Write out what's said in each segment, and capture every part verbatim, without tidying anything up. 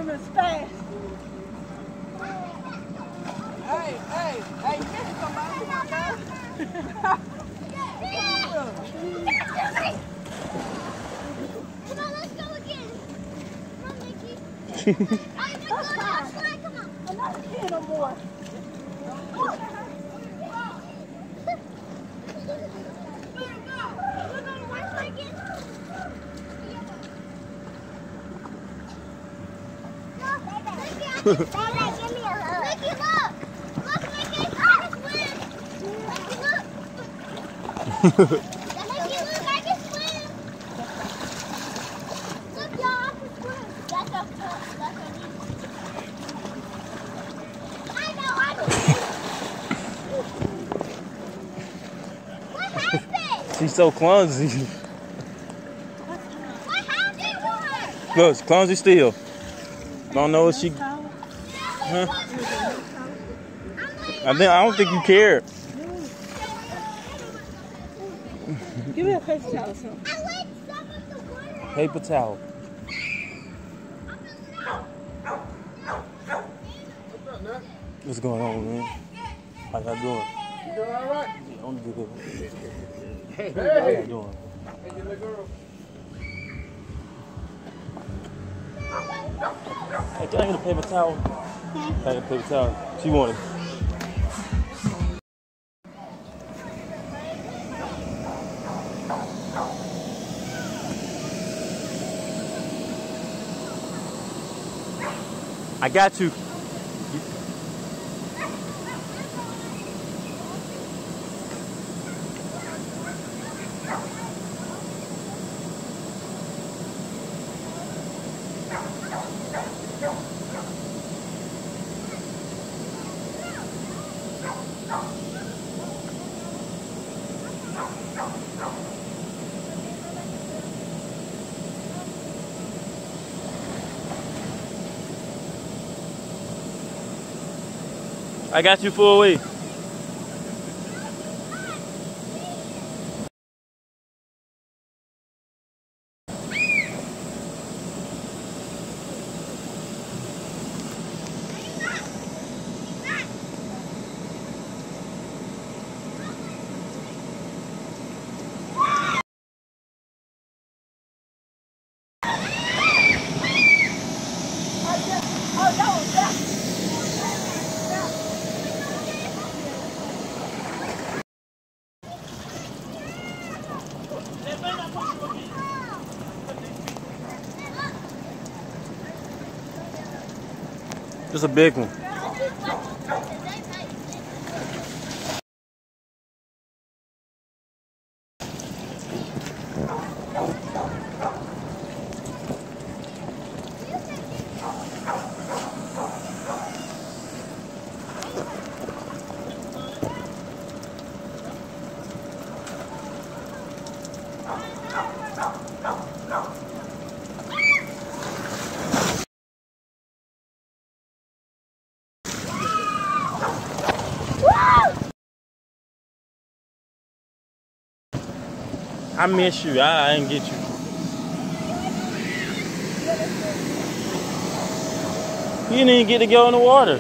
swimming as fast. Hey, hey, hey, you missed somebody. Come on, guys. Come on, let's go again. Come on, Mickey. Oh, my God, come on. I'm not a kid no more. Mickey, give me a hug. Mickey, look. Look, Mickey. I can swim. Mickey, look. Mickey, look, I can swim. Look, y'all, I can swim. That's a that's a knee. I know, I can swim. What happened? She's so clumsy. What happened to her? Look, she's clumsy still. Don't know what she. Huh? I think I don't think you care. Give me a paper towel or something. I like some of the water. Paper towel. What's going on, man? How y'all doing? You doing all right? Yeah, I'm good. Hey, How y'all doing? Hey, you little girl. Hey, can I get a paper towel? Can I get a paper towel? She wanted. I got you. I got you for a week. Just a big one. I miss you. I, I didn't get you. You didn't even get to go in the water.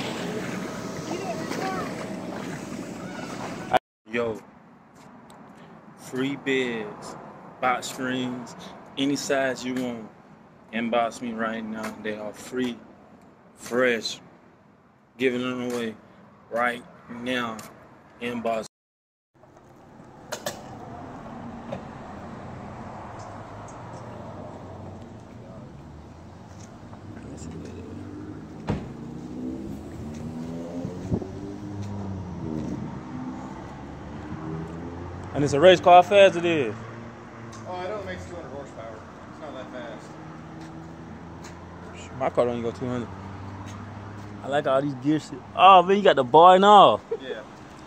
Yo, free beds, box springs, any size you want. Inbox me right now. They are free, fresh, giving them away right now. Inbox. And it's a race car. How fast it is? Oh, it only makes two hundred horsepower. It's not that fast. My car don't even go two hundred. I like all these gear shit. Oh, man, you got the bar and all. Yeah.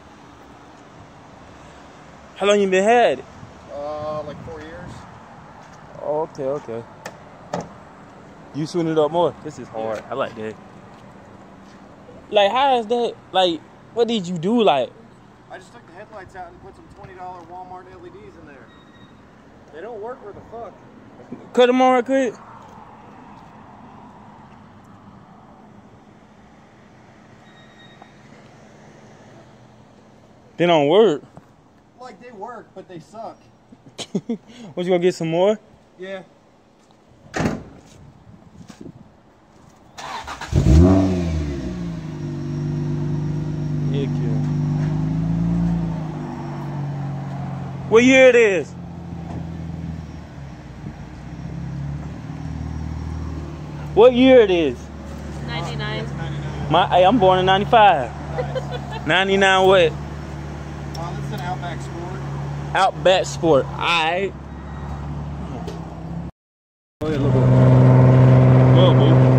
How long you been had it? Uh, like four years. Oh, okay, okay. You swing it up more? This is hard. Yeah. I like that. Like, how is that? Like, what did you do? Like, I just took the headlights out and put some twenty dollar Walmart L E Ds in there. They don't work where the fuck. cut them on right quick. They don't work. Like they work, but they suck. What, you gonna get some more? Yeah. Heck yeah. What year it is? What year it is? ninety-nine. My, hey, I'm born in ninety-five. ninety-nine what? Uh, this is an Outback Sport. Outback Sport. Alright. Go ahead, look up. Go, boo.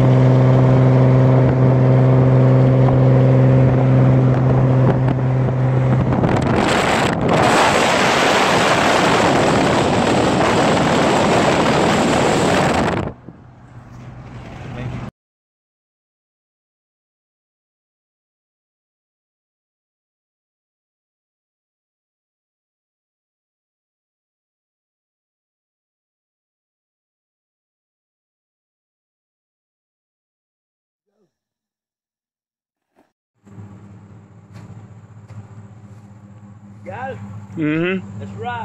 Got it? Mm-hmm. That's right.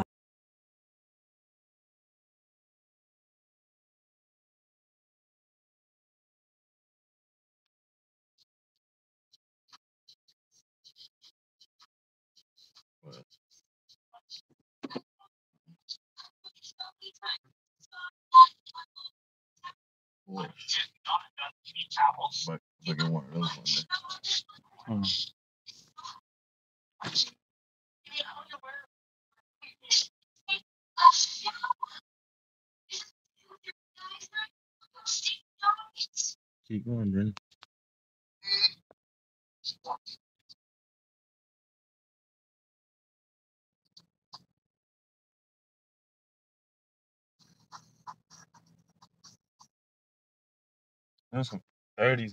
But look at one of those ones. Hmm. Keep going, Brennan. There's some thirties.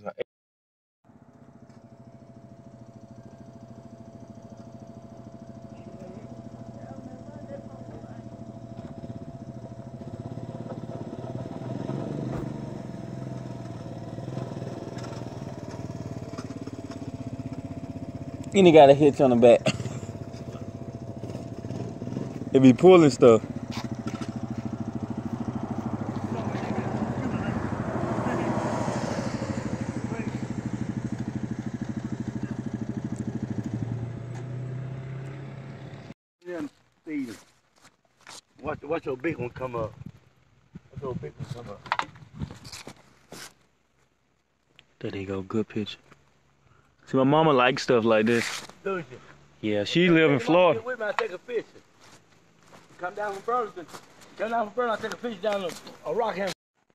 And he got a hitch on the back. It be pulling stuff. Watch, watch your big one come up. Watch your big one come up. There you go, good picture. See, my mama likes stuff like this. Do you? Yeah, she live in Florida. Get with me, I take a picture. Come down from Burlington. Come down from Burlington, I take a picture down a, a rock hand.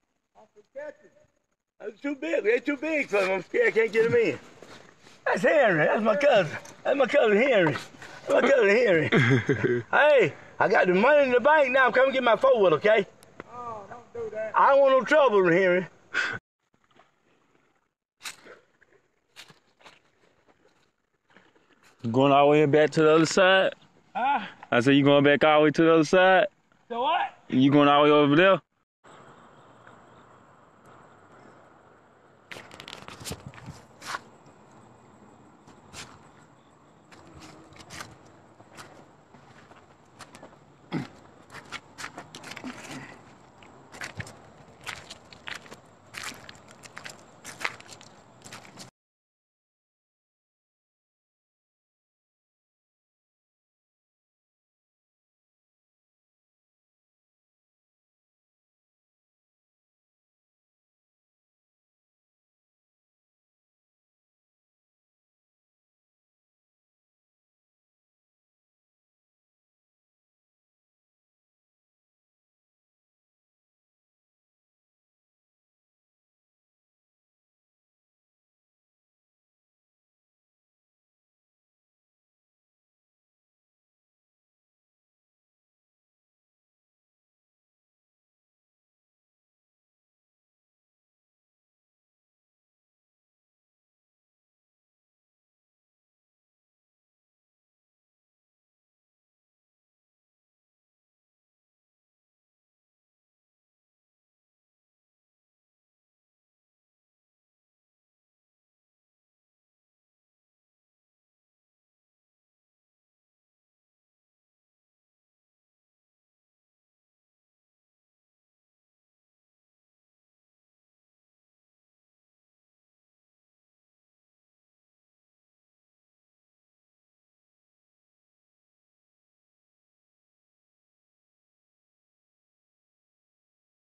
That's too big. They're too big for them. I'm scared I can't get them in. That's Henry. That's my cousin. That's my cousin Henry. That's my cousin Henry. Hey, I got the money in the bank now. Come get my four wheel, okay? Oh, don't do that. I don't want no trouble, Henry. You going all the way back to the other side? Huh? I said you going back all the way to the other side? So what? You going all the way over there?